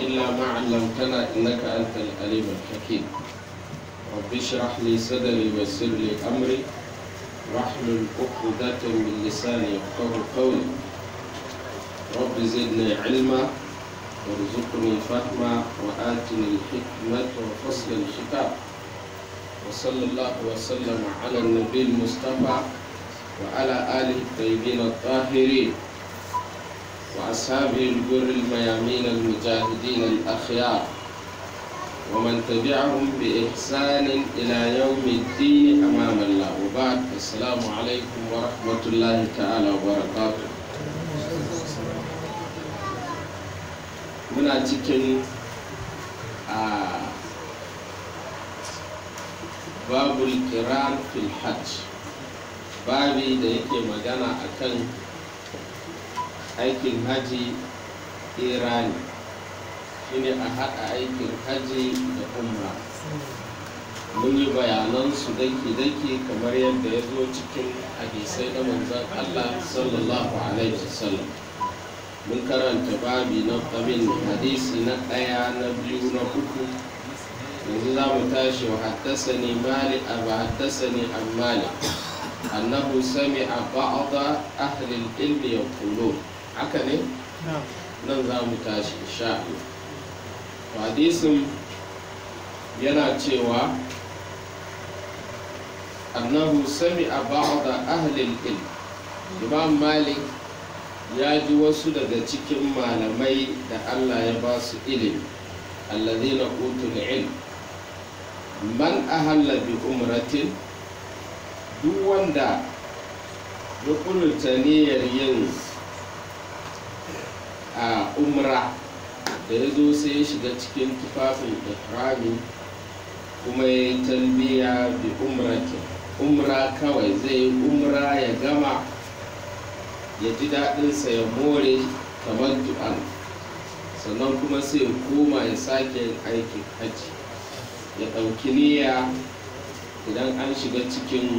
إلا ما علمتنا إنك أنت العليم الحكيم. رب اشرح لي صدري ويسر لي أمري واحلل عقدة من لساني يفقهوا قولي. رب زدني علما وارزقني فهما وآتني الحكمة وفصل الخطاب. وصلى الله وسلم على النبي المصطفى وعلى آله الطيبين الطاهرين وأصحابه الغر الميامين المجاهدين الأخيار ومن تبعهم بإحسان إلى يوم الدين أمام الله. وبعد، السلام عليكم ورحمة الله تعالى وبركاته. muna cikin babul kiran fil hajj, babi da yake magana akan aikin haji irani, shine a haɗa aikin haji da umra. mun yi bayanansu daki-daki kamar yadda ya zo cikin hadisai na manzon Allah sallallahu alaihi wasallam. mun karanta babi na ƙamin hadisi na ɗaya, na biyu, na uku. yanzu za mu tashi wa haddasani malik abu haddasani an malik annahu sami'a ba'da ahli al-ilmi yaqulun. haka ne? nan za mu tashi insha Allah. hadisin yana cewa annahu sami'a ba'da ahli al-ilm. imam malik ya ji wasu daga cikin malamai da Allah ya ba su ilimi, alladhina utul ilm, man ahalla bi umratin, duk wanda ya kulta niyyar yin a umra, da ya zo sai ya shiga cikin tufafin ihrami kuma ya yi talbiya bi umratin, umra kawai zai yi umra ya gama ya ji daɗinsa ya more kamar du'an, sannan kuma sai ya koma ya sake yin aikin hajji, ya ɗauki niyya idan an shiga cikin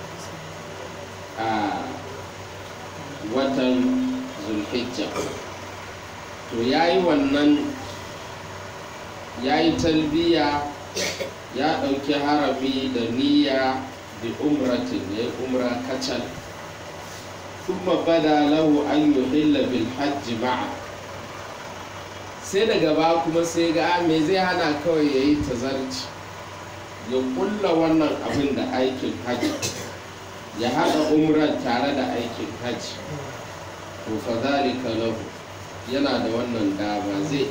watan zulhijja. to ya yi wannan, ya yi talbiya, ya ɗauki harami da niyya bi umratin, ya yi umra kacal. kuma bada lahu an yuhilla bil hajji ma'a, sai daga ba kuma sai ga me zai hana kawai ya yi tazarci, ya kulla wannan abin da aikin hajji, ya haɗa umrar tare da aikin hajji. to fa zalika lahu, yana da wannan dama, zai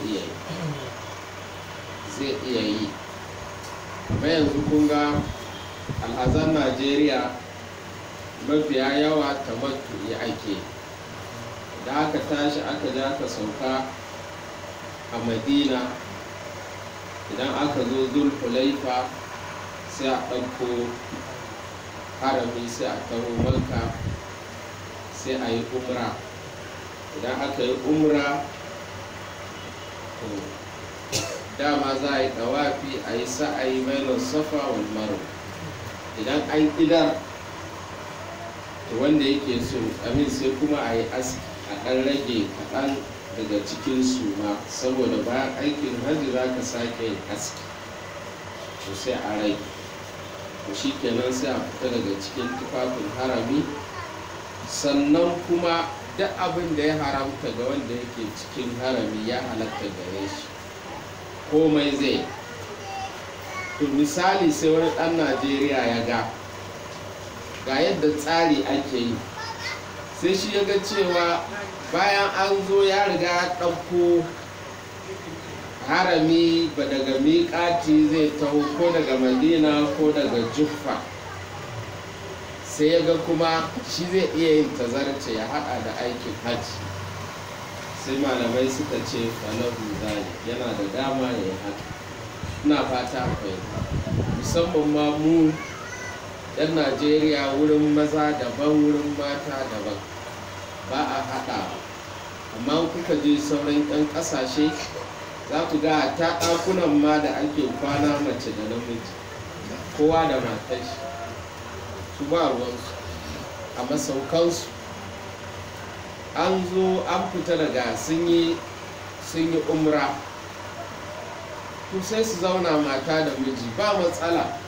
iya yi. amma yanzu kun ga alhazan Najeriya mafiya yawa tamattu'i ake, da aka tashi aka ja ka sauka a Madina, idan aka zo Zulhulaifa sai a ɗauko harami sai a taho Makka sai a yi umra. idan aka yi umra, to dama za a yi ɗawafi, a yi sa'ayi bainar safa wal marwa. idan an idar, to wanda yake so amin sai kuma a yi aski, a ɗan rage kaɗan daga cikin suma, saboda bayan aikin hajji za ka sake yin aski, to sai a rage. to shi kenan sai a fita daga cikin tufafin harami. sannan kuma duk abin da ya haramta ga wanda yake cikin harami ya halatta gare shi, komai zai. to misali sai wani ɗan Najeriya ya ga yadda tsari ake yi, sai shi ya ga cewa bayan an zo ya riga ya ɗauko harami ba daga miƙati zai taho ko daga Madina ko daga Juffa, sai ya ga kuma shi zai iya yin tazarce ya haɗa da aikin hajji. sai malamai suka ce falahu zalik, yana da dama ya yi haka. ina fata akwai, musamman ma mu 'yan Najeriya, wurin maza daban wurin mata daban, ba a haɗa. amma kuka je sauran 'yan ƙasashe za ku ga ta ɗakunan ma da ake kwana mace da namiji, kowa da matar shi, su ba ruwansu a masaukansu. an zo an fita daga sun yi umra, to sai su zauna mata da miji ba matsala.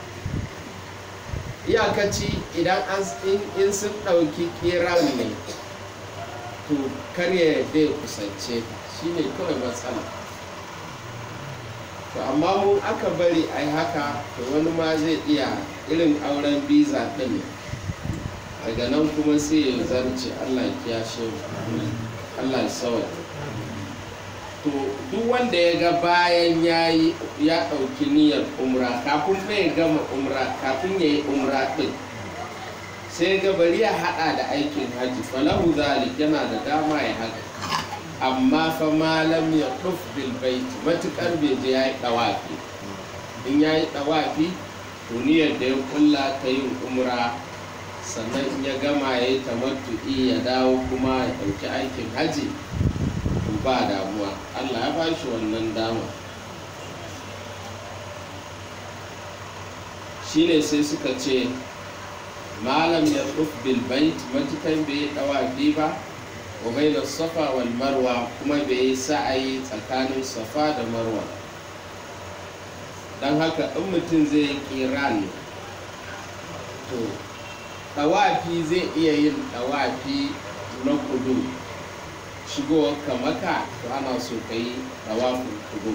Iyakaci idan in sun ɗauki kiran ne to karya yadda ya kusance ta shine kawai matsala. To amma mun aka bari ai haka to wani ma zai iya irin auren biza ɗin ne, daga nan kuma sai ya zarce. Allah ya kiyashe mu, Allah ya sauya. To duk wanda ya ga bayan ya ɗauki niyyar umra kafin bai gama umra, kafin ya yi umra ɗin sai ga bari ya haɗa da aikin hajji, falahu zalik, yana da dama ya haka. Amma fa malam ya ɗuf bil baiti, matuƙar bai je ya yi ɗawafi. In ya yi ɗawafi to niyyar da ya kulla ta yin umra, sannan in ya gama ya yi tamattu'i ya dawo kuma ya ɗauki aikin hajji, ba damuwa. Allah ya bashi wannan dama. Shine sai suka ce malam ya bil bait, matukan bai dawafi ba, wa bayna safa wal marwa, kuma bai sa'ayi tsakanin safa da marwa. Dan haka in mutum zai yi kiran to dawafi zai iya yin dawafi na kudu, shigowar ka maka to ana so ka yi tawafin kudu,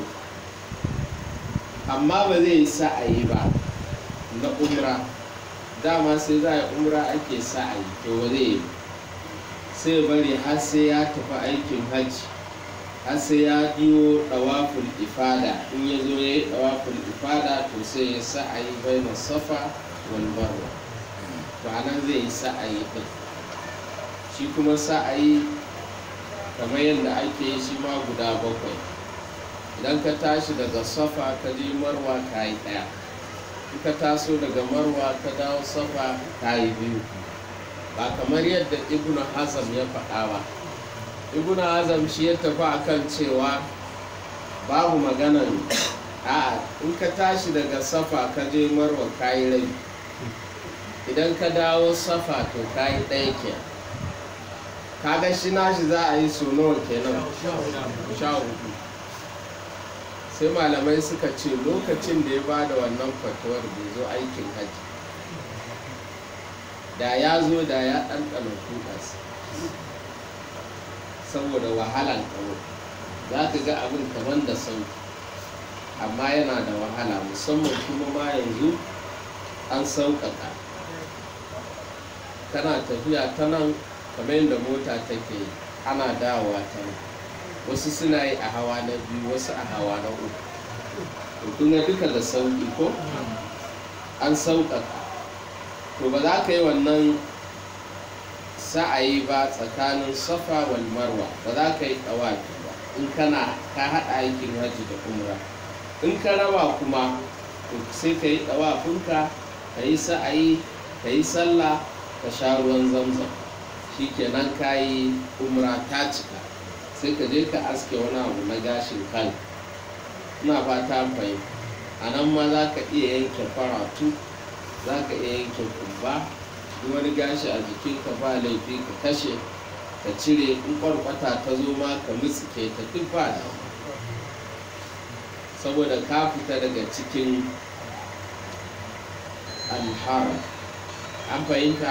amma ba zai yi sa'ayi ba na umra. Dama sai za a yi umra ake sa'ayi, to ba zai yi, sai bari har sai ya tafi aikin hajji, har sai ya biyo tawafin ifada. In ya zo ya yi tawafin ifada to sai ya sa'ayi baina safa wal marwa, to anan zai yi sa'ayi din. Shi kuma sa'ayi kamar yadda ake yi shi ma guda 7. Idan ka tashi daga safa ka je marwa ka yi 1, in ka taso daga marwa ka dawo safa ka yi 2. Ba kamar yadda ibnu hazm ya faɗa ba. Ibnu hazm shi ya tafi akan cewa babu maganan in ka tashi daga safa ka je marwa ka yi 2, idan ka dawo safa to ka yi 1 kenan. Kaga shi nashi za a yi so nawa kenan? 14. Sai malamai suka ce lokacin da ya ba da wannan fatuwar bai zo aikin hajji, da ya zo da ya ɗanɗana kuɗas saboda wahalan ƙaro. Za ka ga abin kamar da sauki, amma yana da wahala, musamman kuma ma yanzu an sauƙaƙa. Kana tafiya ta nan kamar yadda mota take yi, ana dawowa ta wasu suna yi a hawa na 2, wasu a hawa na 3. Kun ga duka da sauƙi ko an sauƙaƙa. To ba za ka yi wannan sa'ayi ba tsakanin safa wal marwa, ba za ka yi ɗawafi ba in ka haɗa aikin hajji da umra. In ka raba kuma to sai ka yi ɗawafinka, ka yi sa'ayi, ka yi sallah, ka sha ruwan zamzam, shikenan ka yi umra ta cika. Sai ka je ka aske wani abu na gashin kan. Ina fata fahimta. A nan ma za ka iya yanke faratu, za ka iya yanke kumba, duk wani gashi a jikinka ba laifi ka kashe, ka cire. In kwarkwata ta zo ma ka mutsike ta, duk ba da, saboda ka fita daga cikin alharam. An fahimta?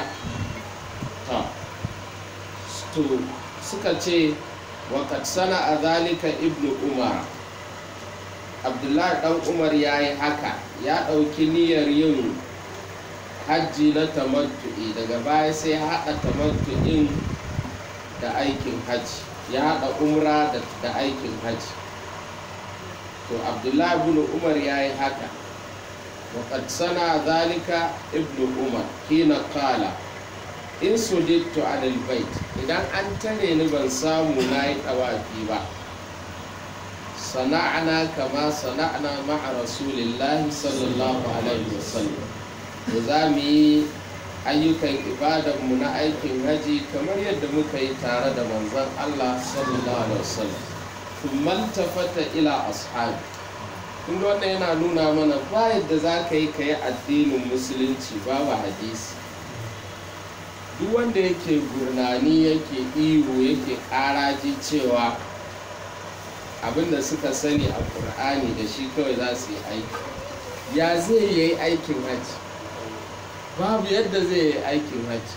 To suka ce waƙad sana a zalika ibnu umar, abdullahi ɗan umar ya yi haka, ya ɗauki niyyar yin hajji na tamattu'i, daga baya sai ya haɗa tamattu'in da aikin hajji, ya haɗa umra da aikin hajji. To abdullahi ibn umar ya yi haka. waƙad sana zalika ibnu umar hina qala in sudittu anil bait, idan an tare ni ban samu na yi ɗawafi ba, sana'ana kama sana'ana ma'a rasulillahi sallallahu alaihi wasallam, da za mu yi ayyukan ibadanmu na aikin haji kamar yadda muka yi tare da manzon Allah sallallahu alaihi wasallam. Thumma tafata ila ashabi, kun ga wannan yana nuna mana ba yadda za ka yi addinin musulunci babu hadisi. Duk wanda yake gurnani, yake ihu, yake ƙaraji cewa abinda suka sani a ƙur'ani da shi kawai za su yi aiki, ya zai yi aikin hajji? Babu yadda zai yi aikin hajji.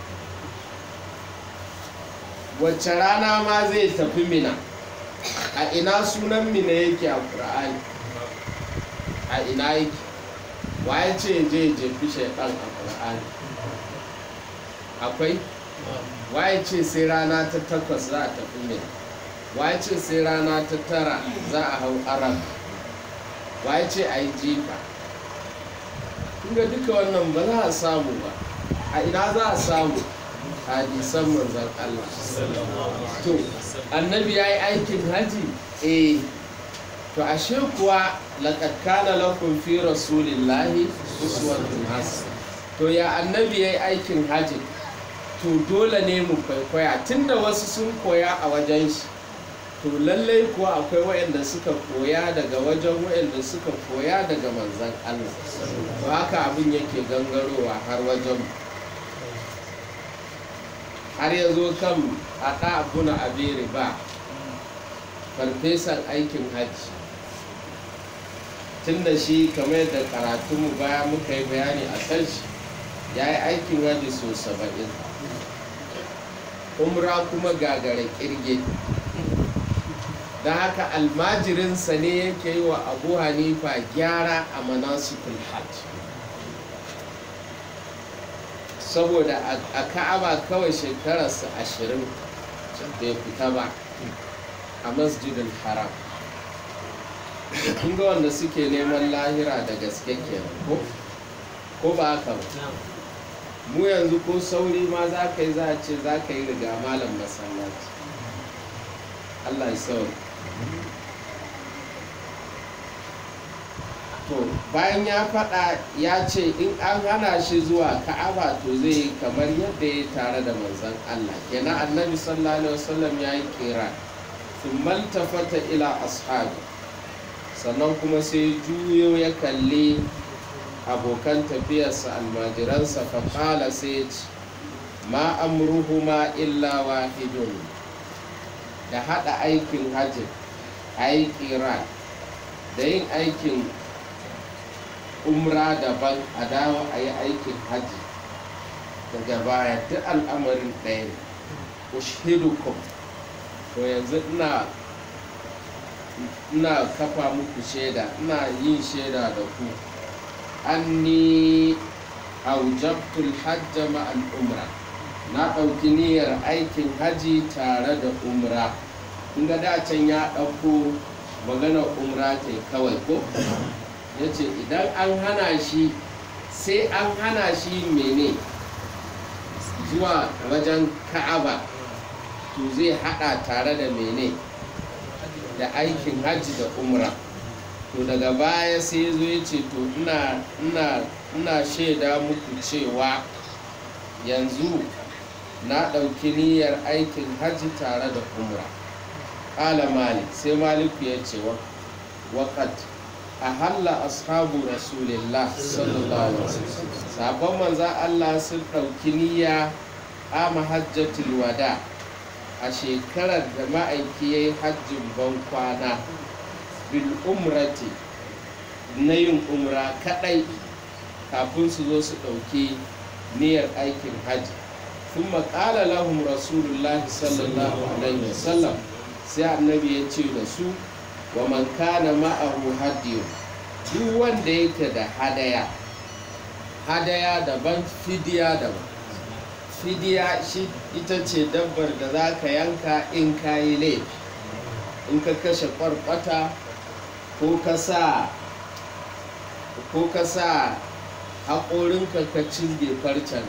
Wacce rana ma zai tafi Mina? A ina sunan Mina yake a ƙur'ani? A ina yake? Waye ce je jefi shaiɗan a ƙur'ani? Akwai? Waye ce sai rana ta 8 za a tafi Mina? Waye ce sai rana ta 9 za a hau Arab? Waye ce a yi jifa? Kunga duka wannan ba za a samu ba. A ina za a samu? Hadisan manzon Allah. To annabi ya yi aikin haji? To ashe kuwa laqad kana lakum fi rasulillahi uswatun hasana. To ya annabi ya yi aikin haji? To dole ne mu kwaikwaya, tunda wasu sun koya a wajen shi, to lallai kuwa akwai waɗanda suka koya daga wajen waɗanda suka koya daga manzon Allah. To haka abin yake gangarowa har wajen mu. Har ya zo kan Ata ibn Abi Riba, farfesan aikin hajji, tun da shi kamar yadda karatunmu baya muka yi bayani a kan shi, ya yi aikin hajji so 70, umra kuma gagara kirge. Don haka almajirinsa ne yake yi wa Abu Hanifa gyara a manasikul hajj, saboda a Ka'aba kawai shekararsa 20 bai fita ba a masjidin haram. Kun ga wanda suke neman lahira da gaske kenan ko ba haka ba? Mu yanzu ko sauri ma za ka yi, za a ce za ka yi riga malam masallaci. Allah ya sauri. To bayan ya faɗa ya ce in an hana shi zuwa Ka'aba to zai yi kamar yadda ya tare da manzon Allah. Kenan annabi sallallahu alaihi wasallam ya yi kira, thumma iltafata ila ashabi, sannan kuma sai juyo ya kalli abokan tafiyarsa almajiransa, faƙala sai ce ma amruhuma illa wahidun. Da haɗa aikin hajji a yi kira da yin aikin umra daban a dawo a yi aikin hajji daga baya, duk al'amarin ɗaya ne. Ushidukum, to yanzu ina kafa muku shaida, ina yin shaida da ku, anni aujabtul hajja ma'al umra, na ɗauki niyyar aikin haji tare da umra. Kun ga dacen ya ɗauko maganar umra ta kawai ko? Ya ce idan an hana shi, sai an hana shi mene zuwa wajen Ka'aba, to zai haɗa tare da mene da aikin hajji da umra. To daga baya sai zo ya ce to ina shaida muku cewa yanzu na ɗauki niyyar aikin hajji tare da umra. Ƙala Malik, sai Maliku ya ce waƙat ahalla ashabu rasulillah sallallahu alaihi wasallam, sabon manzan Allah sun ɗauki niyya a mahajjatul wada, a shekarar da ma'aiki ya yi hajjin ban kwana, bil umrati, na yin umra kaɗai kafin su zo su ɗauki niyyar aikin hajji. Sun maƙala lahum rasulullahi sallallahu alaihi wasallam, sai annabi ya ce da su, wa man kana ma'ahu hadiyu, duk wanda yake da hadaya daban, fidiya daban. Fidiya shi ita ce dabbar da za ka yanka in ka yi laifi, in ka kashe kwarkwata ko ka sa haƙorinka ka cizge farcen,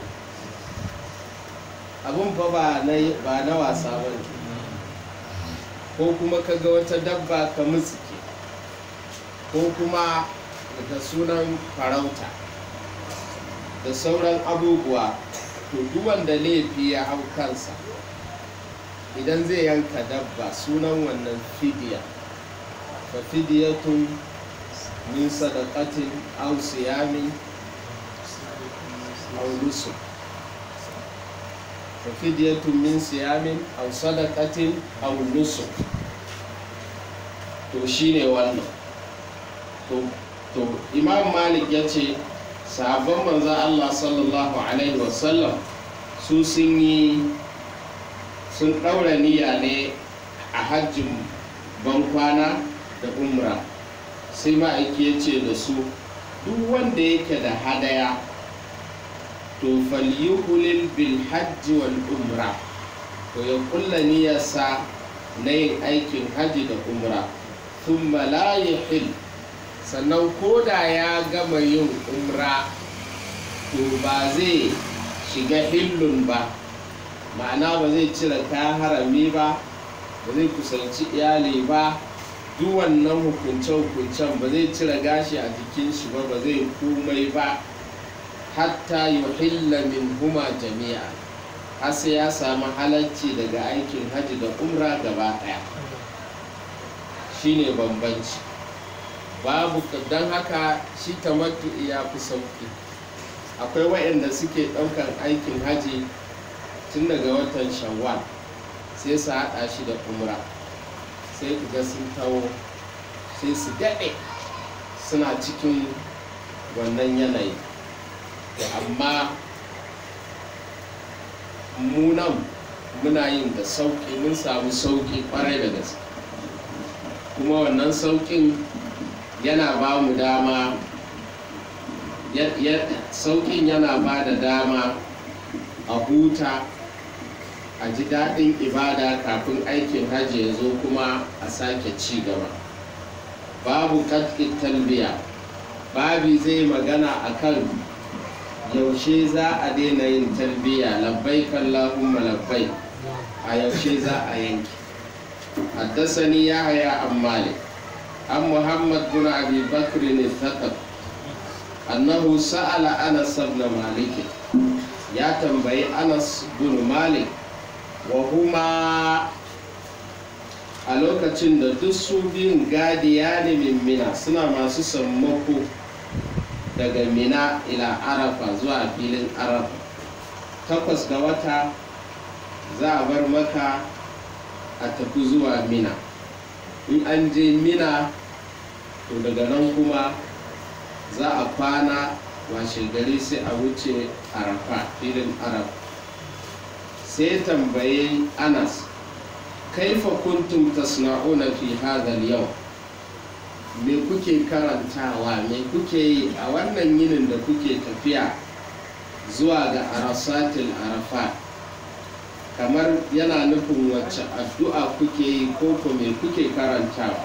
abin fa ba na wasa ba ne. Ko kuma ka ga wata dabba ka mutsike, ko kuma da sunan farauta da sauran abubuwa, to duk wanda laifi ya hau kansa, idan zai yanka dabba, sunan wannan fidiya. Fa fidiyatun min sadaqatin aw siyamin aw nusuk. Fafidiyatun min siyamin aw sadaqatin aw nusuk. to shine wannan. to Imam Malik ya ce sahabban manzan Allah sallallahu alaihi wasallam su sun ɗaura niyya ne a hajjin bankwana da umra, sai ma'aiki ya ce da su duk wanda yake da hadaya to falyuhulil bil hajji wal umra, to ya kulla niyyarsa na yin aikin hajji da umra, thumma la yahil, sannan koda ya gama yin umra to ba zai shiga hillun ba, ma'ana ba zai cire kayan harami ba, ba zai kusanci iyali ba, duk wannan hukunce-hukuncen ba zai cire gashi a jikin shi ba, ba zai komai ba, hatta yuhilla min huma jami'a, har sai ya samu halarci daga aikin hajji da umra gaba ɗaya. Shine bambanci. Babu, don haka shi tamattu'i ya fi sauki. Akwai waɗanda suke ɗaukar aikin hajji tun daga watan Shawwal sai su haɗa shi da umra, sai ku ga sun tawo sai su daɗe suna cikin wannan yanayi. Amma munan muna yin da sauƙi, mun samu sauƙi ƙwarai da gaske, kuma wannan sauƙin yana ba mu dama, sauƙin yana ba da dama a huta, a ji daɗin ibada kafin aikin hajji ya zo kuma a sake ci gaba. Babu ƙatƙin talbiya, babi zai magana akan yaushe za a daina yin talbiya, labbaik Allahumma labbaik, a yaushe za a yanki. Haddasani Yahya an Malik an Muhammad bin Abi Bakr al-Thaqafi annahu sa'ala Anas ibn Malik, ya tambayi Anas bin Malik, wa huma a lokacin da duk su biyun gadiya ne min Mina, suna masu sammako daga Mina ila Arafa zuwa filin Arafa. 8 ga wata za a bar Maka a tafi zuwa Mina. In an je Mina to daga nan kuma za a kwana, washe gari sai a wuce Arafa, filin Arafa. Sai tambaye Anas, kaifa kuntum tasna'una fi hadha al-yawm, me kuke karantawa, me kuke yi a wannan yinin da kuke tafiya zuwa ga arasatil arafa, kamar yana nufin wacce addu'a kuke yi ko me kuke karantawa.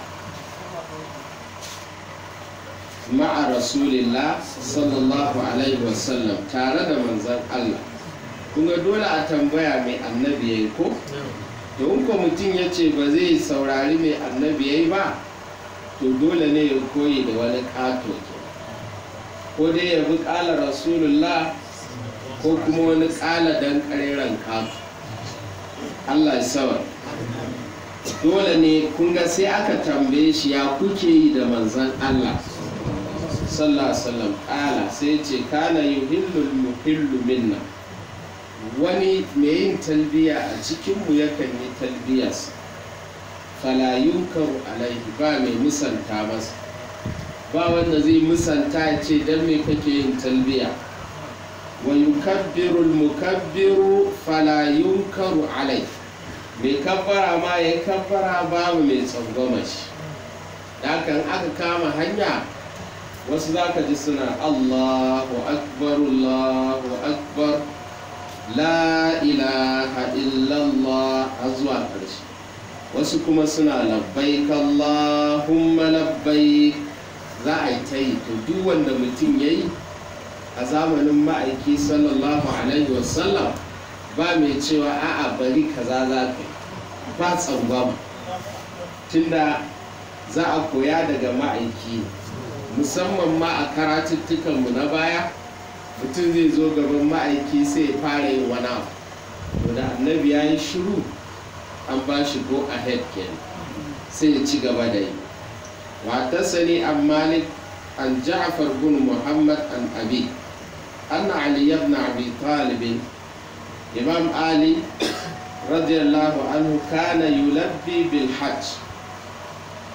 Ma'a rasulillah sallallahu alaihi wasallam, tare da manzon Allah. Kunga dole a tambaya mai annabi yayi ko? Don ko mutum ya ce ba zai saurari mai annabi yayi ba, to dole ne ya koyi da wani ƙato ke, ko dai ya bi ƙala rasulullah ko kuma wani ƙala dan ƙareren ƙato. Allah ya sawa. Dole ne kunga sai aka tambaye shi ya kuke yi da manzon Allah sallallahu alaihi wasallam, ƙala sai ce kana yuhillul muhillu minna, wani mai yin talbiya a cikinmu yakan yi talbiyarsa, fala yunkaru alaihi, ba mai musanta masa, ba wanda zai musanta ya ce dan me kake yin talbiya. Wa yukabbiru al-mukabbiru fala yunkaru alaihi, mai kabbara ma ya kabbara, babu mai tsangwama shi. Dakan aka kama hanya, wasu zaka ji suna Allahu akbar Allahu akbar la ilaha illallah a zuwa ƙarshe. Wasu kuma suna labbaik Allahumma labbaik, za a yi ta yi. To duk wanda mutum ya yi a zamanin ma'aiki sallallahu alaihi wasallam, ba mai cewa a'a bari kaza za ka yi, ba tsangwama, tunda za a koya daga ma'aiki. Musamman ma a karatuttukanmu na baya, mutum zai zo gaban ma'aiki sai ya fara yin wani abu, da annabi ya yi shiru, an ba shi go ahead kenan, sai ya ci gaba da yi. Wa tasani an Malik an Ja'far bin Muhammad an Abi anna Ali ibn Abi Talib, Imam Ali radiyallahu anhu, kana yulabbi bil hajj,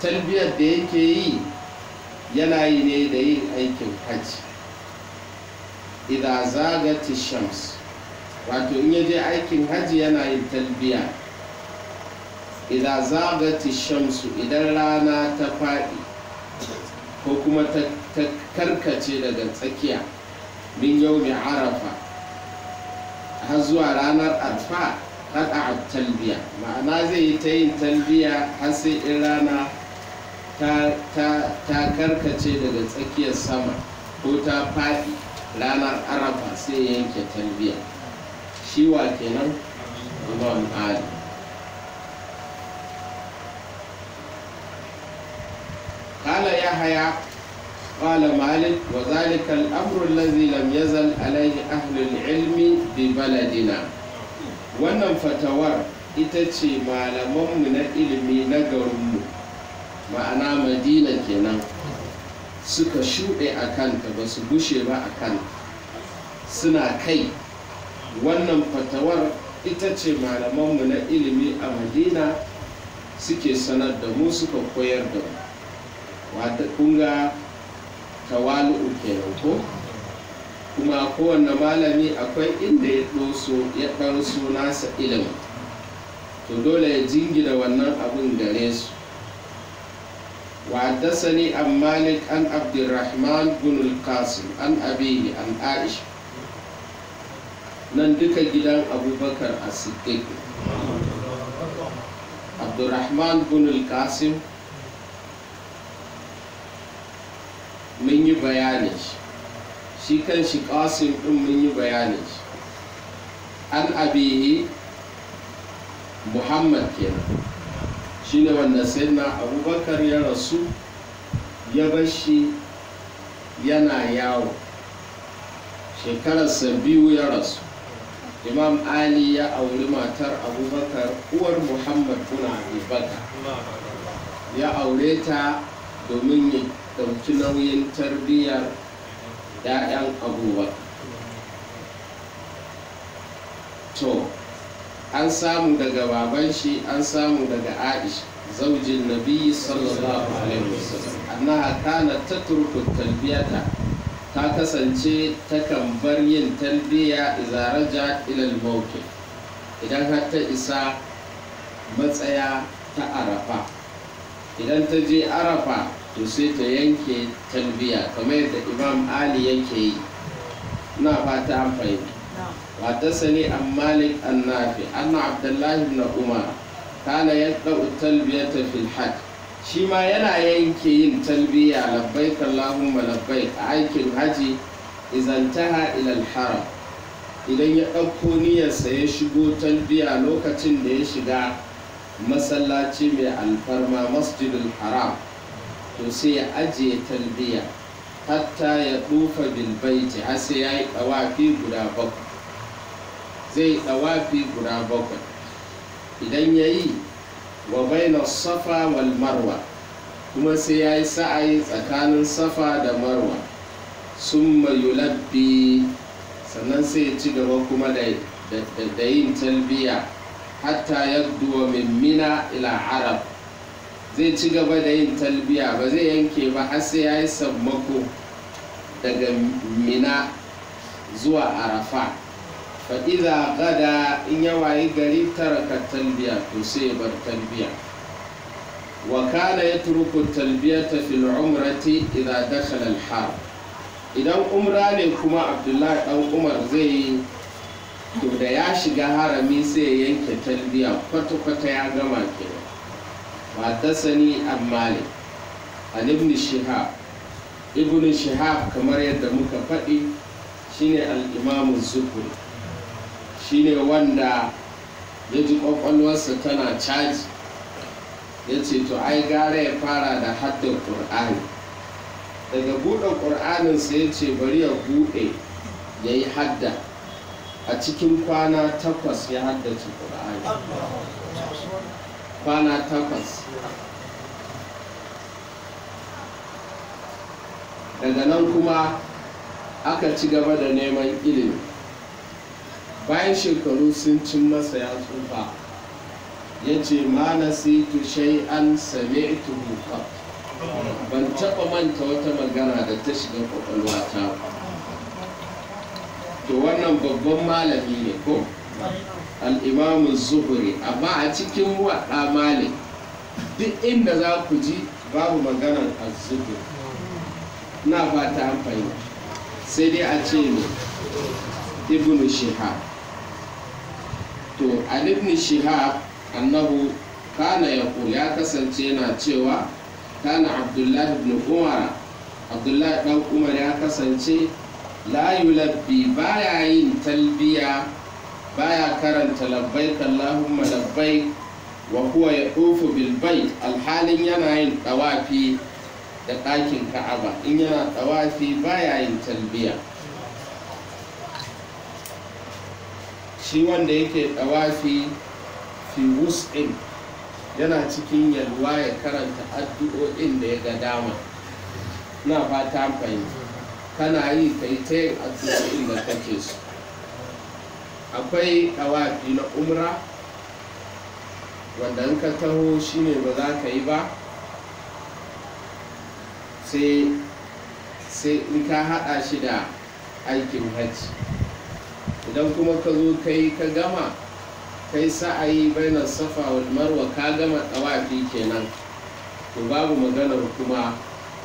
talbiyar da yake yi yana yi ne da yin aikin hajji. Idan zagati shams, wato in yaje aikin hajji yana yin talbiya. Idan zagati shamsu, idan rana ta faɗi ko kuma ta karkace daga tsakiya, min yawmi arafa har zuwa ranar arfa, qada'a talbiya, ma'ana zai yi ta yin talbiya har sai in rana ta karkace daga tsakiyar sama ko ta faɗi ranar arafa, sai yanke talbiya. Shi wa kenan? Imam Ali. قال يحيى قال مالك وذلك الأمر الذي لم يزل عليه أهل العلم ببلدنا. wannan fatawar ita ce malamanmu na ilimi na garinmu, ma'ana Madina kenan, suka shuɗe a kanta, ba su gushe ba a kanta, suna kai. Wannan fatawar ita ce malamanmu na ilimi a Madina suke sanar da mu, suka koyar da mu. Wata kunga tawalu'u kenan ko, kuma kowanne malami akwai inda ya ɗanso nasa ilimi, to dole ya jingina wannan abin gare su. وحدثني عن مالك عن عبد الرحمن بن القاسم عن أبيه عن عائشة. nan duka gidan Abubakar as-Siddiq. Abdurrahman bin al-Qasim mun yi bayani shi kan shi Qasim din mun yi bayani shi. An abihi Muhammad kenan, shine wanda sayyidina Abubakar ya rasu ya bar shi yana yawo, shekararsa 2 ya rasu. Imam Ali ya auri matar Abubakar, uwar Muhammad bin Abubakar, ya aure ta domin ya ɗauki nauyin tarbiyyar ‘ya'yan Abubakar. To, an samu daga baban shi, an samu daga Aisha zaujin Nabi sallallahu alaihi wasallam annaha kanat tatruku talbiyata, ta kasance takan bar yin talbiya idza raja ila al-mawqif, idan har ta isa matsaya ta Arafa. Idan ta je Arafa to sai ta yanke talbiya kamar yadda Imam Ali yake yi. Ina fata an fahimta. وحدثني عن مالك النافع أن عبد الله بن عمر كان يقرأ التلبية في الحج. shi ma yana yanke yin talbiya labbaik Allahumma labbaik a aikin haji izantaha ilal haram, idan ya ɗauko niyyarsa ya shigo talbiya lokacin da ya shiga masallaci mai alfarma masjidul haram, to sai ya ajiye talbiya hatta ya tufa bil baiti, har sai ya yi ɗawafi guda 7. zai ɗawafi guda 7 idan ya yi wa baina safa wal marwa, kuma sai ya yi sa'ayi tsakanin safa da marwa. Summa yulabbi, sannan sai ya ci gaba kuma da yin talbiya hatta yabduwa min mina ila arab, zai ci gaba da yin talbiya ba zai yanke ba har sai ya yi sammako daga mina zuwa arafa. fa'iza gada, in ya wayi gari taraka talbiya, to sai ya bar talbiya. wa kana yatruku talbiyata fil umrati idza dakhala al haram, idan umra ne kuma Abdullahi dan Umar zai yi, to da ya shiga harami sai ya yanke talbiya kwata-kwata, ya gama kenan. wa tasani an Malik an ibn Shihab kamar yadda muka faɗi shine al-Imam az-Zuhri, shine wanda ya ji kwakwalwarsa tana caji, ya ce to ai gara ya fara da haddar ƙur'ani. daga buɗe ƙur'aninsa ya ce bari ya buɗe ya yi hadda, a cikin kwana 8 ya haddace ƙur'ani. kwana 8. daga nan kuma aka ci gaba da neman ilimi. bayan shekaru sun cin masa ya tsufa, yace ma nasitu shay'an sami'tuhu qat, ban taɓa manta wata magana da ta shiga kwakwalwata. To wannan babban malami ne ko al-Imam Zuhri, amma a cikin Muwaɗɗa Malik duk inda za ku ji babu maganar az-Zuhri. Ina fata an fahimta, sai dai a ce ne Ibn Shihab. To an Ibn Shihab annahu kana yaqul, ya kasance yana cewa kana Abdullah ibn Umar, Abdullah dan Umar ya kasance la yulabbi, baya yin talbiya, baya karanta labbaik Allahumma labbaik wa huwa yaqufu bil bait, alhalin yana yin tawafi da ɗakin Ka'aba. In yana tawafi baya yin talbiya. Shi wanda yake tawafi fi wus'in, yana cikin yalwa ya karanta addu'o'in da ya ga dama. Na fata fahimta, kana yi kai ta yin addu'o'in da kake so. Akwai tawafi na umra wanda in ka taho shine ba za ka yi ba, sai in ka haɗa shi da aikin hajji. Idan kuma ka zo kai ka gama kai sa'ayi bainar safa wal marwa, ka gama tawafi kenan, to babu maganar kuma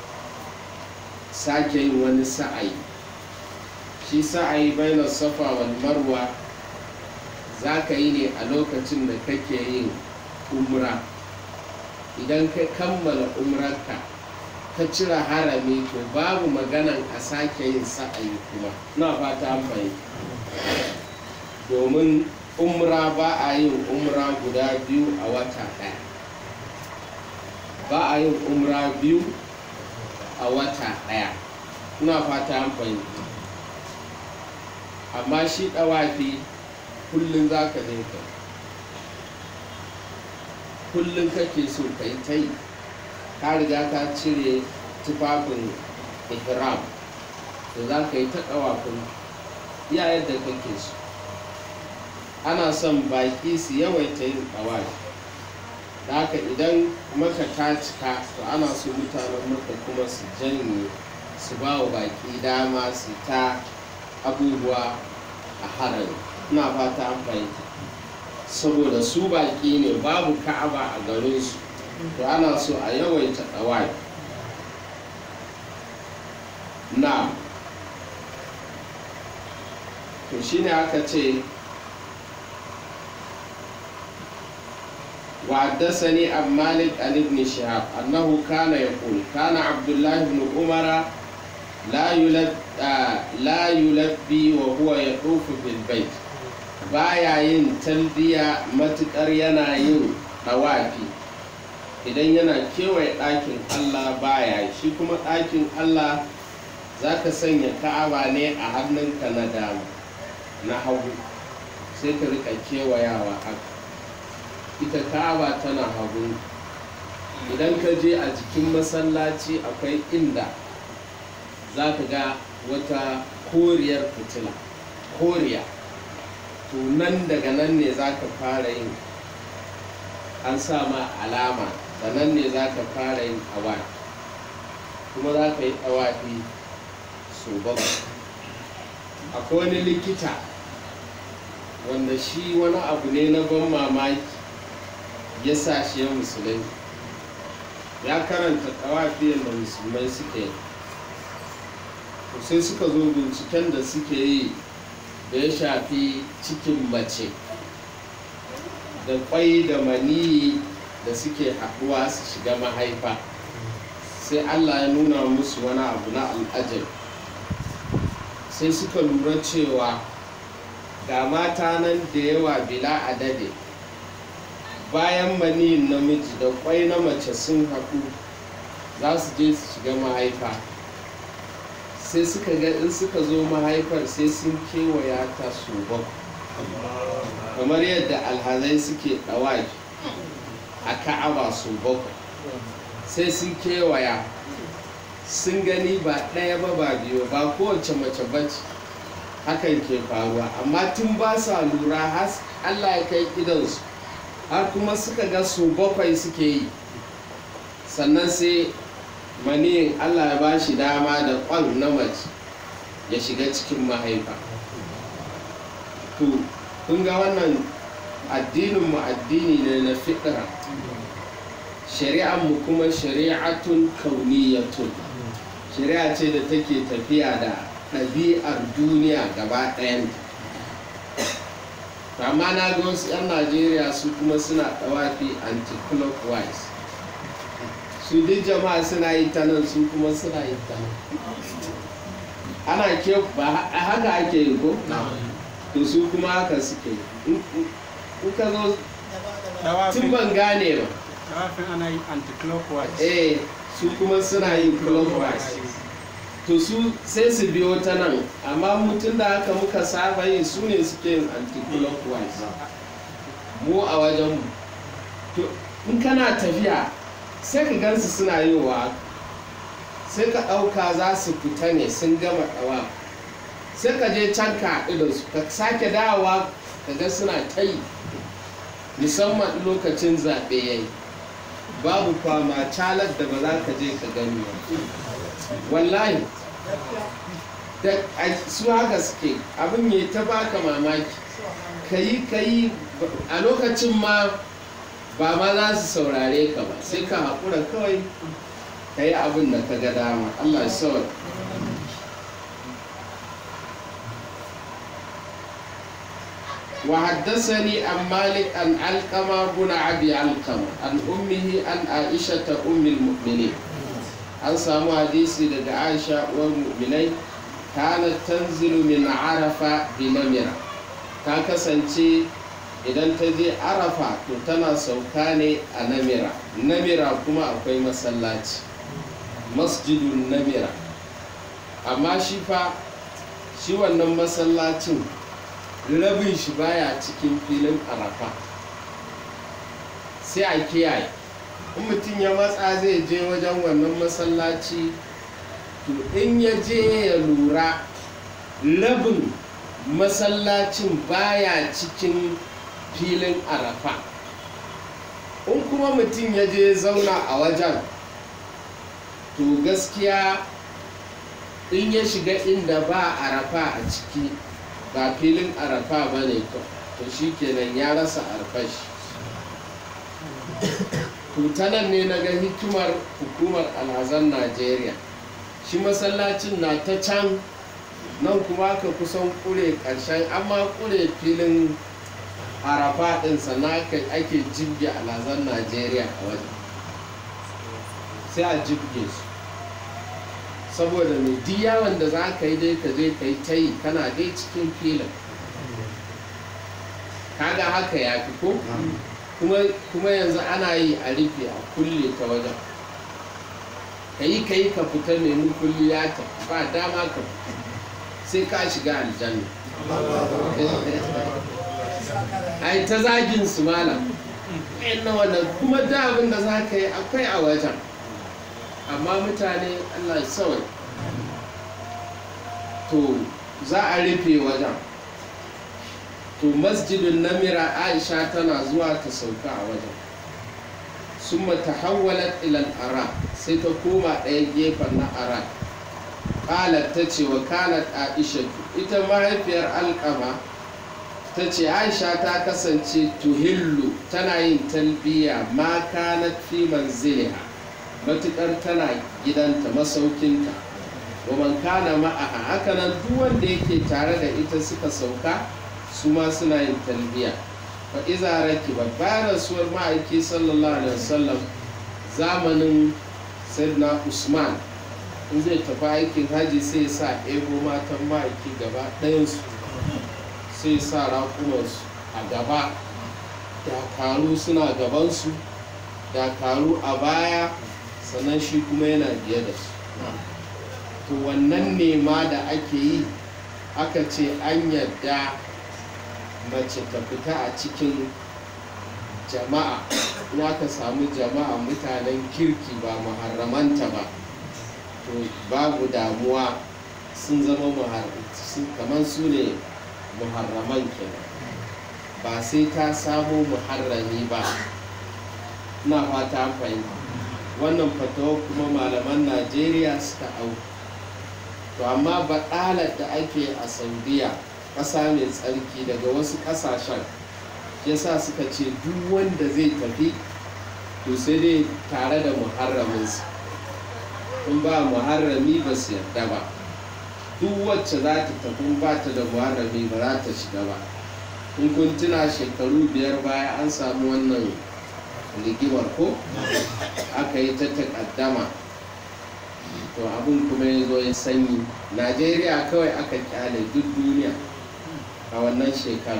sake yin wani sa'ayi. Shi sa'ayi bainar safa wal marwa za ka yi ne a lokacin da kake yin umra. Idan ka kammala umrarka ka cire harami, to babu maganan a sake yin sa'ayi kuma. Na fata an fahimta, domin umra ba a yin umra guda biyu a wata ɗaya, ba a yin umra biyu a wata ɗaya. Na fata an fahimta. Amma shi ɗawafi kullum za ka dinka, kullum kake so ka yi ta yi. Ka riga ka cire tufafin ihram, da za ka yi ta ɗawafin iya yadda kake so. Ana son baƙi su yawaita yin ɗawafi, da haka idan maka ta cika, to ana so mutanen maka kuma su janye, su ba wa baƙi dama su ta abubuwa a harami. Ina fata an fahimta, saboda su baƙi ne, babu Ka'aba a garinsu, to ana so a yawaita ɗawafi. Na to shine aka ce وحدثني عن مالك عن ابن شهاب أنه كان يقول كان عبد الله بن عمر لا يلبي وهو يطوف بالبيت، baya yin talbiya matuƙar yana yin tawafi. Idan yana kewaye ɗakin Allah baya. Shi kuma ɗakin Allah za ka sanya Ka'aba ne a hannunka na dama, na hagu, sai ka rika kewayawa haka. Ita Ka'aba tana hagu. Idan ka je a jikin masallaci akwai inda za ka ga wata koriyar fitila, koriya, to nan daga nan ne za ka fara yin, an sa ma alama, da nan ne za ka fara yin tawafi, kuma za ka yi tawafi so bakwai. Akwai wani likita wanda shi wani abu ne na ban mamaki ya sa shi ya musulmi, ya karanta tawafi da musulmai suke yi. Sai suka zo binciken da suke yi da ya shafi cikin mace da kwai da maniyi da suke haɗuwa su shiga mahaifa. Sai Allah ya nuna musu wani abu na al'ajab. Sai suka lura cewa ga mata nan da yawa bila adade, bayan maniyin namiji da kwai na mace sun haɗu za su je su shiga mahaifa. Sai suka ga in suka zo mahaifar sai sun kewaya ta su bakwai, kamar yadda alhazai suke ɗawafi a Ka'aba su bakwai. Sai sun kewaya, sun gani ba ɗaya ba ba biyu ba, kowace mace bace hakan ke faruwa. Amma tun ba sa lura, har Allah ya kai idansu har kuma suka ga su 7 suke yi, sannan sai maniyin Allah ya ba shi dama da ƙwan na mace ya shiga cikin mahaifa. To kun ga wannan addininmu addini ne na fiɗira, shari'anmu kuma shari'atun kauniyatun, shari'a ce da take tafiya da ɗabi'ar duniya gaba ɗayan. Amma na ga wasu 'yan Najeriya su kuma suna ɗawafi anti-clockwise, su duk jama'a suna yi ta nan, su kuma suna yi ta nan. Ana ke ba haka ake yi ko? To su kuma haka suke yi. In ka zo tun ban gane ba. Dawafin ana yi anti-clockwise. Su kuma suna yi clockwise. To su sai su biyo ta nan, amma mutum da haka muka saba yi su ne suke yin anti-clockwise mu a wajenmu. To in kana tafiya sai ka gansu suna yi wa, sai ka ɗauka za su fita ne sun gama ɗawa, sai ka je can ka haɗu da su, ka sake dawowa ka ga suna ta yi, musamman lokacin zaɓe ya yi, babu kwama calar da ba za ka je ka gani ba. Wallahi da su haka suke, abin ya ta baka mamaki, ka yi a lokacin ma ba ma za su saurare ka ba, sai ka haƙura kawai ka yi abin da ka ga dama. Allah ya sauwa. وحدثني عن مالك عن علقمة بن أبي علقمة عن أمه عن عائشة أم المؤمنين. an samu hadisi daga Aisha uwar mu'minai, kanat tanzilu min Arafa bi Namira, ta kasance idan ta je Arafa to tana sauka ne a Namira. Namira kuma akwai masallaci, masjidun Namira, amma shi wannan masallacin rabin shi baya cikin filin Arafa, sai a kiyaye. In mutum ya matsa zai je wajen wannan masallaci, to in ya je ya lura rabin masallacin baya cikin filin Arafa. In kuma mutum ya je zauna a wajen, to gaskiya in ya shiga inda ba Arafa a ciki, ba filin Arafa ba ne, to shi kenan ya rasa arfashi. Tutanen ne na ga hikimar hukumar alhazan Najeriya, shi masallacin na ta can, nan kuma ka kusan kure ƙarshen, amma kure filin Arafa ɗin sannan ake jibge alhazan Najeriya a wajen, sai a jibge su. Saboda mai duk yawon da za ka yi dai ka je ka yi ta yi kana dai cikin filin, kaga haka ya fi ko? kuma yanzu ana yi a rufe a kulle ta wajen, ka yi ka fita mai kulli ya ta ba dama ka sai ka shiga aljanna. ai ta zagin su malam na wannan, kuma da abin da za ka yi akwai a wajen, amma mutane Allah sawai, to za a rufe wajen. To masjidun Namira, Aisha tana zuwa ta sauka a wajen, summa tahawwalat ila al-Araq, sai ta koma ɗaya gefen na Araq. Qalat ta ce wa kanat Aisha, ita mahaifiyar Alqama ta ce Aisha ta kasance tuhillu, tana yin talbiya ma kanat fi manziliha, matukar tana gidanta masaukinta, wa man kana ma'aha, hakanan duk wanda yake tare da ita suka sauka su ma suna yin talbiya. Fa iza rakiba, bayan rasuwar ma'aiki sallallahu alaihi wasallam, zamanin sayyidina Usman, in zai tafi aikin haji sai ya sa ebo matan ma'aiki gaba ɗayansu, sai sa raƙumansu a gaba, dakaru suna gabansu, dakaru a baya, sannan shi kuma yana biye da su. To wannan ne ma da ake yi, aka ce an yadda mace ta fita a cikin jama'a, in aka samu jama'a mutanen kirki ba muharramanta ba, to babu damuwa, sun zama kamar su ne muharraman kenan. ba sai ta samu muharrami ba. Ina fata fahimta. Wannan fatawa kuma malaman Najeriya suka au. To amma baɗalar da ake a Saudiya, ƙasa mai tsarki, daga wasu ƙasashen yasa suka ce duk wanda zai tafi to sai dai tare da muharraminsa. In ba muharrami ba su yarda ba. Duk wacce za ta tafi ba ta da muharrami ba za ta shiga ba. In kun tuna shekaru 5 baya an samu wannan rigimar ko aka yi ta takaddama, to abin kuma ya zo ya sanyi. Najeriya kawai aka kyale duk duniya a wannan shekara.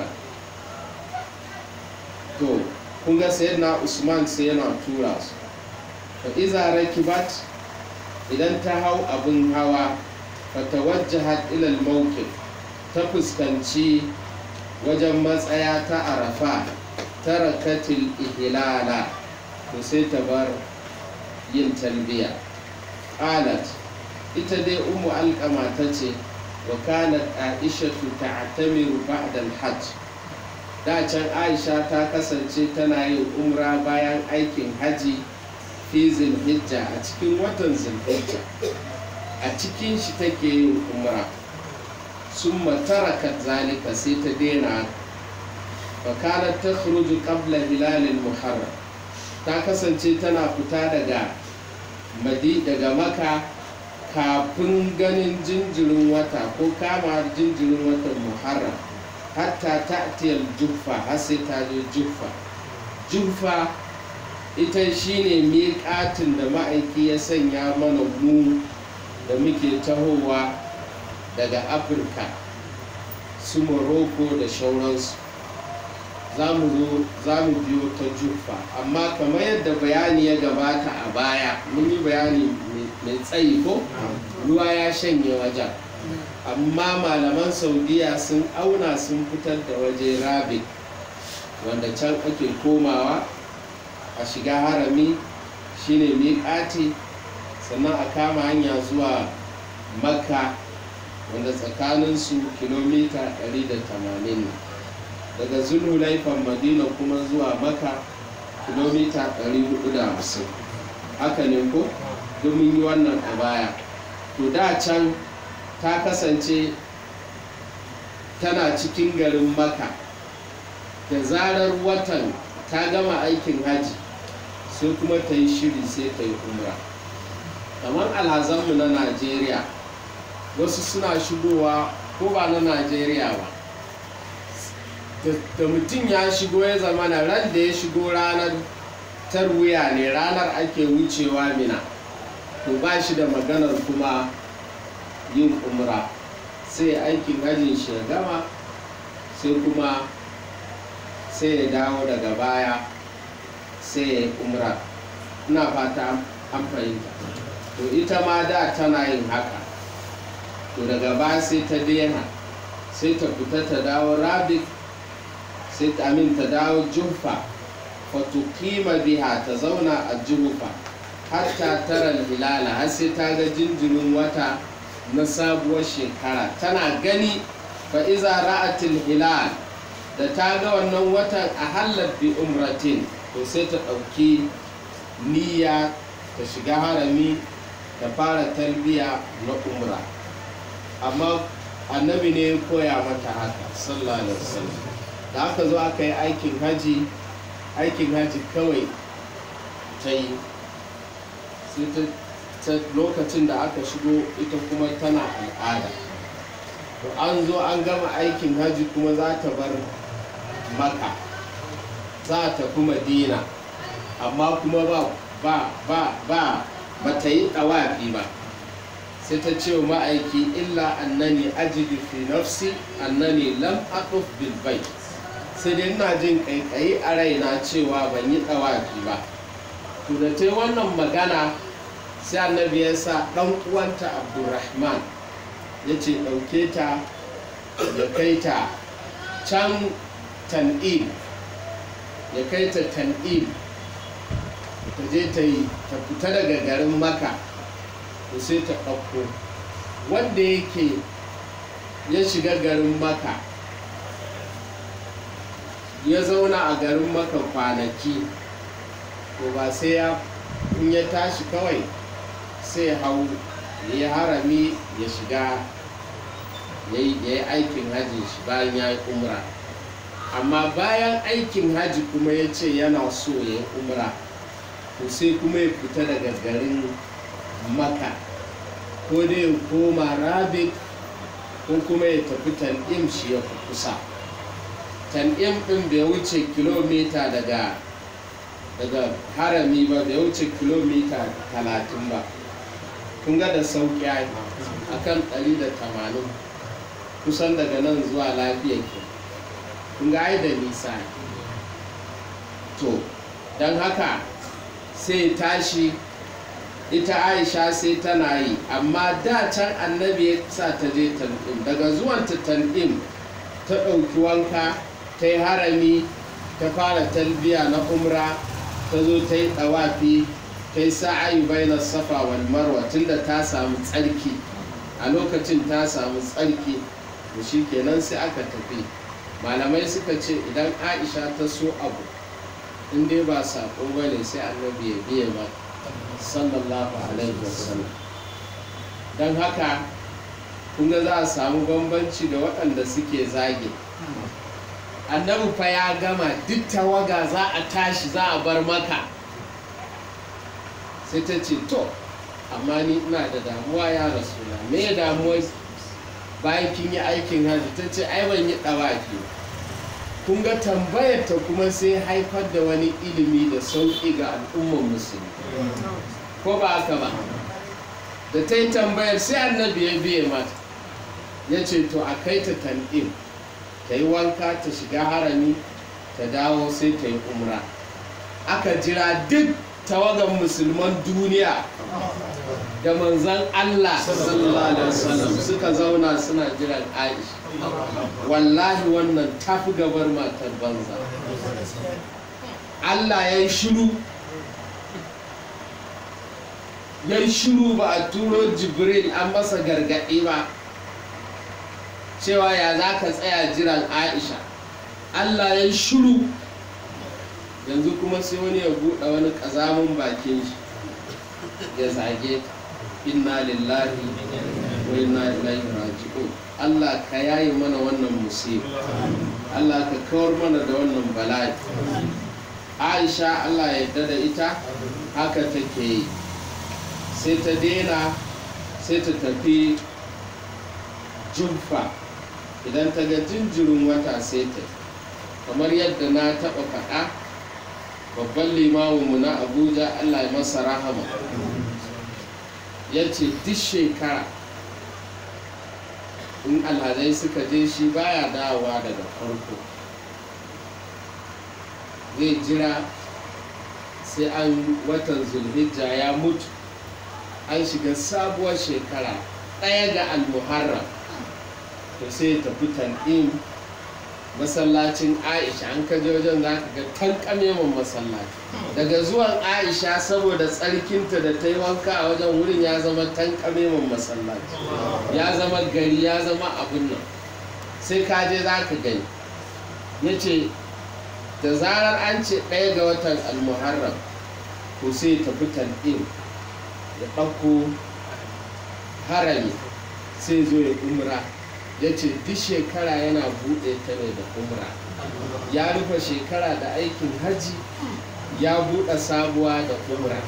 To kun ga sayyidina Usman sai yana tura su, fa iza rakibat, idan ta hau abin hawa, fa tawajjahat ila al-mawqif, ta fuskanci wajen matsaya ta Arafa, tarakatil ihlala, to sai ta bar yin talbiya. Qalat, ita dai ummu alqama tace, wa kanat aishatu ta'tamiru ba'da al-hajj, da can Aisha ta kasance tana yin umra bayan aikin haji fi Zulhijja, a cikin watan Zulhijja, a cikin shi take yin umra. Summa tarakat zalika, sai ta daina. Fakanat takhruju qabla hilal al-muharram, ta kasance tana fita daga Maka kafin ganin jinjirin wata ko kama jinjirin watan Muharram, hatta ta'tiyal Juhfa, har sai ta je Juhfa. Juhfa ita shine miƙatin da ma'aiki ya sanya mana mu da muke tahowa daga Afirka, su Morocco da shauransu. za mu biyo ta Juhfa, amma kamar yadda bayani ya gabata a baya, mun yi bayani mai tsayi ko ruwa ya shanye wajen, amma malaman Saudiya sun auna sun fitar da waje Rabik, wanda can ake komawa a shiga harami, shine miƙati, sannan a kama hanya zuwa Makka, wanda tsakaninsu kilomita 180 ne. Daga Zulhulaifan Madina kuma zuwa Makka kilomita 450. Haka ne ko? Domin yi wannan a baya. To da can ta kasance tana cikin garin Makka, da zarar watan ta gama aikin haji sai kuma ta yi shiri sai ta yi umra. Kamar alhazanmu na Najeriya, wasu suna shigowa ko ba na Najeriya ba, da mutum ya shigo ya zama na ran da ya shigo ranar tarwiya ne, ranar ake wucewa Mina, to ba shi da maganar kuma yin umra, sai aikin hajjin shi ya gama, sai kuma sai ya dawo daga baya sai ya yi umra. Ina fata an fahimta. To ita ma da tana yin haka, to daga baya sai ta daina, sai ta fita ta dawo Rabik, sai ta dawo Juhfa, fatukima biha, ta zauna a Juhfa hatta tara hilala, har sai ta ga jinjirin wata na sabuwar shekara. Tana gani fa iza ra'atil hilal, da ta ga wannan watan a halal bi umratin, to sai ta ɗauki niyya ta shiga harami ta fara talbiya na umra. Amma annabi ne ya koya mata haka sallallahu alaihi wasallam. Da aka zo aka yi aikin haji kawai ta yi, sai lokacin da aka shigo ita kuma tana al'ada. To an zo an gama aikin haji kuma za ta bar Makka, za ta fi Madina, amma kuma ba ta yi ɗawafi ba. Sai ta ce wa ma'aiki, illa annani ajidu fi nafsi annani lam aquf bil bayt, sai dai ina jin kaikayi a raina cewa ban yi ɗawafi ba. To da ta yi wannan magana, sai annabi ya sa ɗan uwanta Abdurrahman ya ce ɗauke ta ya kai ta can Tan'im, ya kai ta Tan'im, ta je ta fita daga garin Makka, to sai ta ɗauko wanda yake ya shiga garin Makka ya zauna a garin Makka kwanaki, to ba sai in ya tashi kawai sai hau ya yi harami ya shiga ya yi aikin hajji shi bayan ya yi umra. Amma bayan aikin hajji kuma ya ce yana so ya yi umra, to sai kuma ya fita daga garin Makka, ko dai ya koma Rabik ko kuma ya tafi Tan'im, shi ya fi kusa. Tan'im ɗin bai wuce kilomita daga harami ba, bai wuce kilomita 30 ba. Kun ga da sauƙi a kan 180, kusan daga nan zuwa Lafiya ke. Kun ga ai da nisa. To don haka sai tashi, ita Aisha sai tana yi, amma da can annabi ya sa ta je Tan'im. Daga zuwanta Tan'im ta ɗauki wanka, ta yi harami, ta fara talbiya na umra, ta zo ta yi ɗawafi, ta yi sa'ayi bainar safa wal marwa, tunda ta samu tsarki. A lokacin ta samu tsarki, to shi kenan sai aka tafi. Malamai suka ce idan Aisha ta so abu, in dai ba saƙo ba ne, sai annabi ya biye mata sallallahu alaihi wasallam. Don haka kun ga za a samu bambanci da waɗanda suke zage. Annabi fa ya gama, duk tawaga za a tashi, za a bar Makka, sai ta ce to amma ni ina da damuwa ya Rasulullah. Me damuwa? Bayan kin yi aikin hajji, ta ce ai ban yi ɗawafi. Kun ga tambayar ta kuma sai haifar da wani ilimi da sauƙi ga al'ummar musulmi, ko ba haka ba? Da ta yi tambayar sai annabi ya biye mata, ya ce to a kai ta Tan'im, ta yi wanka, ta shiga harami, ta dawo sai ta yi umra. Aka jira duk tawagan musulman duniya da manzan Allah sallallahu alaihi wasallam suka zauna suna jiran Aisha. Wallahi wannan tafi gabar matar banza. Allah ya yi shiru, ba a turo Jibril an masa gargaɗi ba cewa ya za ka tsaya jiran Aisha. Allah ya yi shiru. Yanzu kuma sai wani ya buɗe wani ƙazamin bakin shi ya zage ta. Inna lillahi wa inna ilaihi raji'un. Allah ka yayi mana wannan musiba, Allah ka kawar mana da wannan bala'i. Aisha Allah ya yarda da ita, haka take yi. Sai ta daina, sai ta tafi Jufa. Idan ta ga jinjirin wata sai ta, kamar yadda na taɓa faɗa, babban limaminmu na Abuja Allah ya masa rahama, ya ce duk shekara in alhazai suka je shi baya dawowa daga farko, zai jira sai an watan Zulhijja ya mutu, an shiga sabuwar shekara ɗaya ga Al-Muharram, to sai tafi Tan'im, masallacin Aisha. An kaje wajen za ka ga tankameman masallaci. Daga zuwan Aisha, saboda tsarkinta da ta yi wanka a wajen, wurin ya zama tankameman masallaci, ya zama gari, ya zama abin nan. Sai kaje za ka gani. Ya ce da zarar an ce ɗaya ga watan Al-Muharram, ko sai tafi Tan'im ya ɗauko harami, sai zo ya umra. Ya ce duk shekara yana buɗe ta ne da umra. Ya rufe shekara da aikin haji, ya buɗe sabuwa da umra.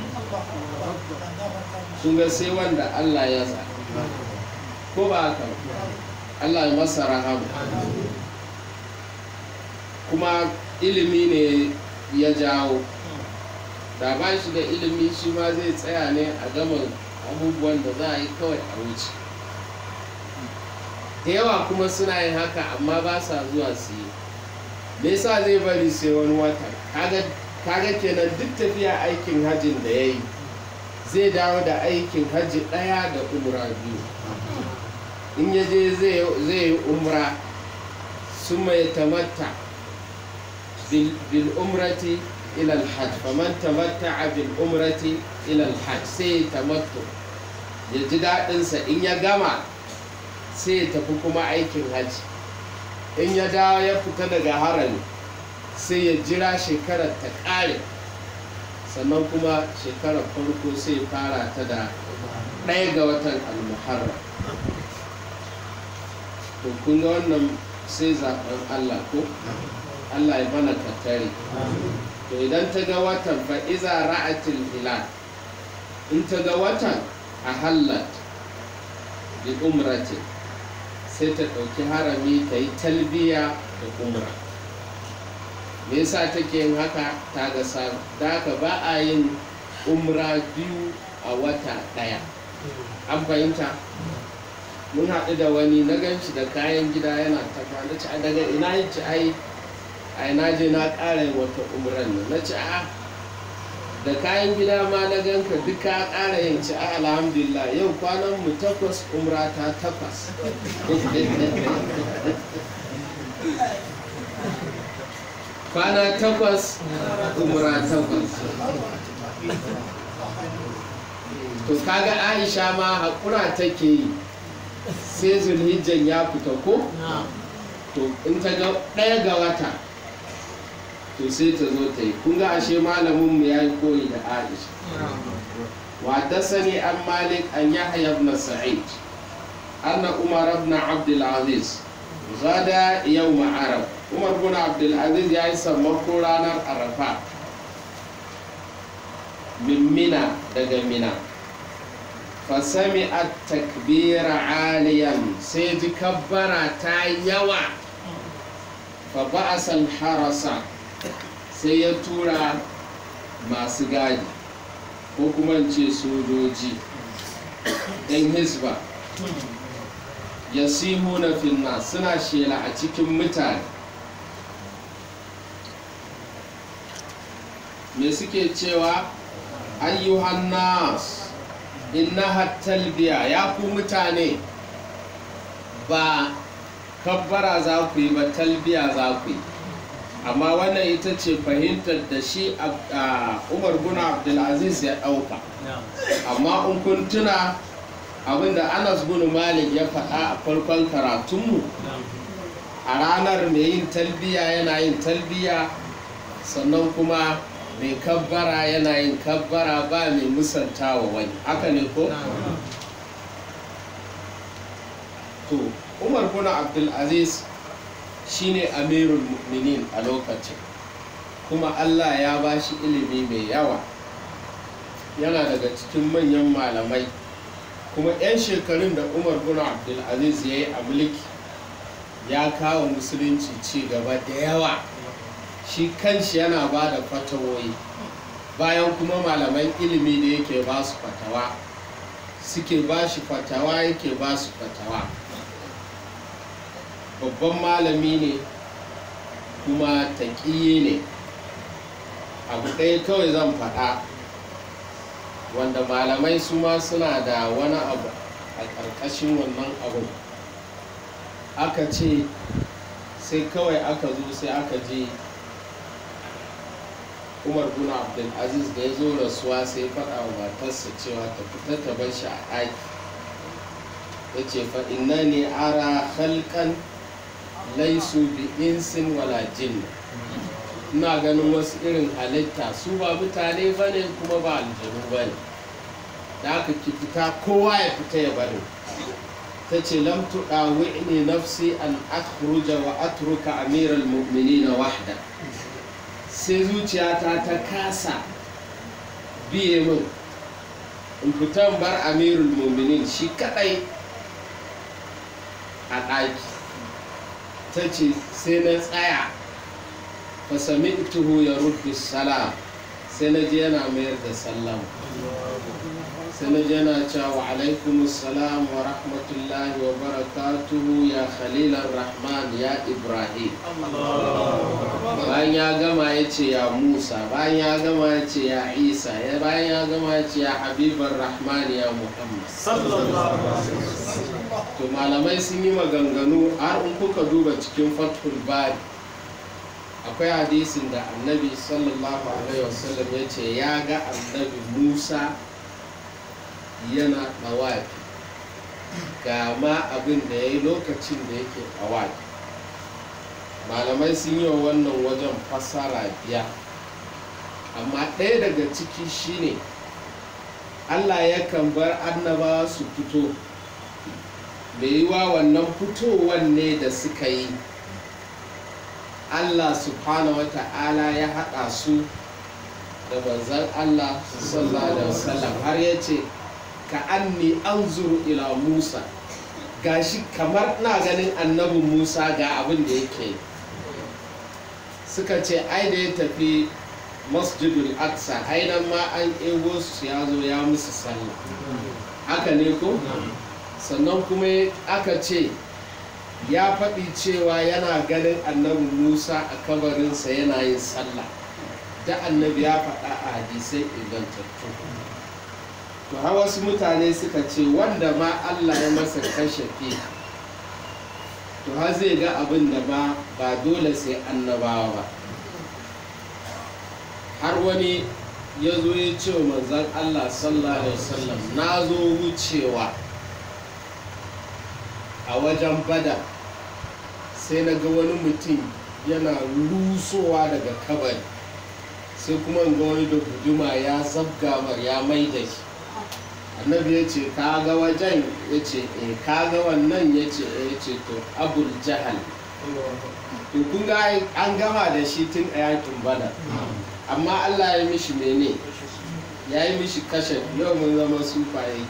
Sun ga sai wanda Allah ya sa, ko ba haka? Allah ya masa rahama. Kuma ilimi ne ya jawo. Da ba shi da ilimi, shi ma zai tsaya ne a gama abubuwan da za a yi kawai a wuce. Da yawa kuma suna yin haka, amma ba sa zuwa su yi. Me yasa zai bari sai wani wata? Kaga kenan duk tafiya aikin hajjin da ya yi, zai dawo da aikin hajji ɗaya da umra biyu. In ya je zai yi umra, sun mai tamatta bil umrati ila al-hajj. Faman tamatta'a bil umrati ila al-hajj, sai tamattu, ya ji daɗinsa. In ya gama sai ya tafi kuma aikin hajji. In ya dawo ya fita daga harami, sai ya jira shekarar ta ƙare, sannan kuma shekarar farko sai fara ta da 1 ga watan al-muharram. to kun ga wannan sai zaɓen Allah ko Allah ya mana kattare. to idan ta ga watan fa iza ra'atil hilal, in ta ga watan a hallat bi umrati, sai ta ɗauki harami ta yi talbiya da umra. me yasa take yin haka? ta ga samu, da haka ba a yin umra 2 a wata ɗaya. an fahimta? mun haɗu da wani na gan shi da kayan gida yana ta na ci daga ina yi ci ai na je na ƙara yin wata umran nan. na ci da kayan gida ma na gan ka duk ka ƙara yin ci alhamdulillah yau kwanan mu 8 umra ta 8 kwana 8 umra 8. to kaga Aisha ma haƙura take yi sai zulhijjan ya fita ko? to in ta ga 1 ga wata to sai ta zo ta yi. kun ga ashe malaminmu ya yi koyi da Aisha. wa dasani an Malik an Yahya ibn Sa'id anna Umar ibn Abdul Aziz gada yawm Arab. Umar ibn Abdul Aziz ya yi sammako ranar Arafa min Mina, daga Mina. fasami a takbira aliyan, sai ji kabbara ta yawa. fa ba'asal harasa, sai ya tura masu gadi ko kuma ce sojoji ɗan hisba, ya simu na finna, suna shela a cikin mutane. me suke cewa? ayyuhan nas innaha talbiya, ya ku mutane ba kabbara za ku yi ba, talbiya za ku yi. amma wannan ita ce fahimtar da shi Umar bin Abdulaziz ya ɗauka. amma in kun tuna abinda Anas bin Malik ya faɗa a farkon karatunmu, a ranar mai yin talbiya yana yin talbiya, sannan kuma mai kabbara yana yin kabbara, ba mai musantawa wani. haka ne ko? to Umar bin Abdulaziz shine amirul mu'minin a lokacin, kuma Allah ya ba shi ilimi mai yawa, yana daga cikin manyan malamai. kuma 'yan shekarun da Umar bin Abdulaziz ya yi a mulki ya kawo musulunci ci gaba da yawa. shi kanshi yana ba da fatawoyi, bayan kuma malaman ilimi da yake ba su fatawa, suke ba shi fatawa, yake ba su fatawa. babban malami ne kuma taƙiye ne. abu ɗaya kawai zan faɗa, wanda malamai su ma suna da wani abu a ƙarƙashin wannan abu. aka ce sai kawai aka zo sai aka je Umar bin Abdulaziz da ya zo rasuwa sai faɗa wa matarsa cewa ta fita ta bar shi a ɗaki. ya ce fa inna ne ara halkan laisu bi insin wala jinn, ina ganin wasu irin halitta, su ba mutane ba ne kuma ba aljanu ba ne, da aka ki fita, kowa ya fita ya bari. ta ce lam tuɗawi'ni nafsi an akhruja wa atruka amiral mu'minina wahda, sai zuciyata ta kasa biye min in fitan bar amirul mu'minin shi kadai a ɗaki. ta ce sai na tsaya, fa sami'tuhu ya ruddu salam, sai na je yana mayar da sallama, sai na je yana cewa wa alaikumus salam wa rahmatullahi wa barakatuhu ya khalilar rahman ya Ibrahim. bayan ya gama ya ce ya Musa, bayan ya gama ya ce ya Isa, bayan ya gama ya ce ya habibar rahman ya Muhammad. to malamai sun yi maganganu, har in kuka duba cikin Fathul Bari akwai hadisin da annabi sallallahu alaihi wasallam ya ce ya ga annabi Musa yana ɗawafi, ga ma abin da ya yi lokacin da yake ɗawafi. malamai sun yi wa wannan wajen fassara biya, amma ɗaya daga ciki shine Allah yakan bar annabawa su fito, mai yiwa wannan fitowar ne da suka yi Allah subhanahu wa ta'ala ya haɗa su da manzan Allah sallallahu alaihi wasallam, har ya ce ka anni anzuru ila Musa, gashi kamar na ganin annabin Musa ga abin da yake. Suka ce ai da ya tafi masjidul aqsa ainan ma an ego su ya zo ya musu sallah, haka ne ko? Sannan kuma aka ce ya faɗi cewa yana ganin annabi Musa a kabarinsa yana yin sallah, da annabi ya faɗa a hadisai ingantattu. To har wasu mutane suka ce wanda ma Allah ya masa kashafi, to har zai ga abin da ma ba dole sai annabawa ba. Har wani ya zo ya ce wa manzan Allah sallallahu alaihi wasallam, na zo wucewa a wajen Badar, sai na ga wani mutum yana rusowa daga kabari, sai kuma ga wani da guduma ya zabga mar ya mai da shi. Annabi ya ce ka ga wajen, ya ce ka ga wannan, ya ce ya ce to Abul Jahal. To kun ga an gama da shi tun a yakin Badar, amma Allah ya mishi mene, ya yi mishi kashe. Yau mun zama sufaye.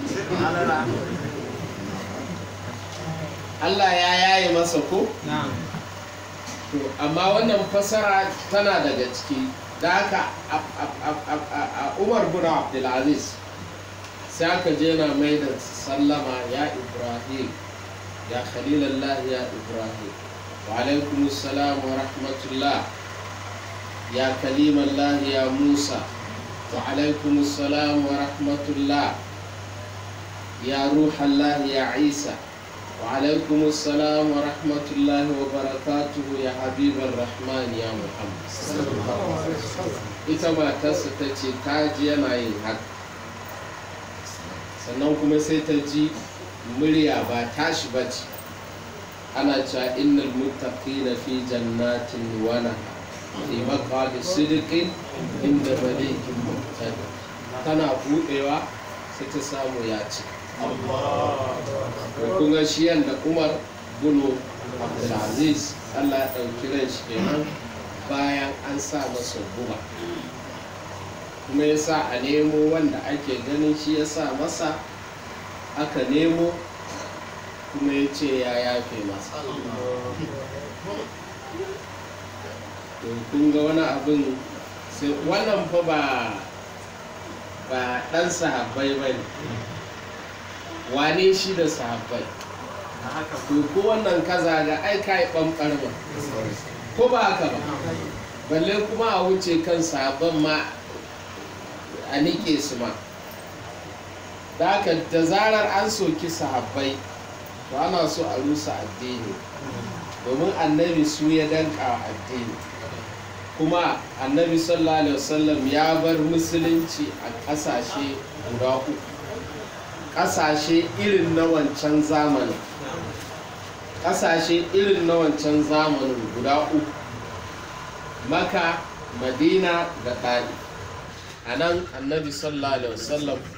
Allah ya yaye masa ko? To amma wannan fasara tana daga ciki. Da haka a Umar bin Abdulaziz sai aka je na mai da sallama, ya Ibrahim, ya Khalilallah, ya Ibrahim, wa alaikumus salam wa rahmatullah, ya Kalimallah, ya Musa, wa alaikumus salam wa rahmatullah, ya Ruhallah, ya Isa, وعليكم السلام ورحمة الله وبركاته يا حبيب الرحمن يا محمد. ita matarsa ta ce ta ji yana yin haka, sannan kuma sai ta ji murya ba tashi ba ce, ana cewa innal muttaqina fi jannatin wa nahar fi maq'adi sidqin inda malikin muqtadir. Tana buɗewa sai ta samu ya ci. Kun ga shi yanda Umar bin Abdulaziz Allah ya ɗauki ran shi kenan bayan an sa masa guba, kuma ya sa a nemo wanda ake ganin shi ya sa masa, aka nemo kuma ya ce ya yafe masa. Kun ga wani abin sai wannan fa ba ɗan sahabbai ba ne, wane shi da sahabbai. To ko wannan kaza ga ai kai ɓamɓar ba, ko ba haka ba, balle kuma a wuce kan sahabban ma a nike su ma. Da haka da zarar an soki sahabbai to ana so a rusa addini, domin annabi su ya danka wa addini, kuma annabi sallallahu alaihi wasallam ya bar musulunci a ƙasashe guda uku, ƙasashe irin na wancan zamanin, ƙasashe irin na wancan zamanin guda uku, Maka, Madina da Ɗani. A nan annabi sallallahu alaihi wasallam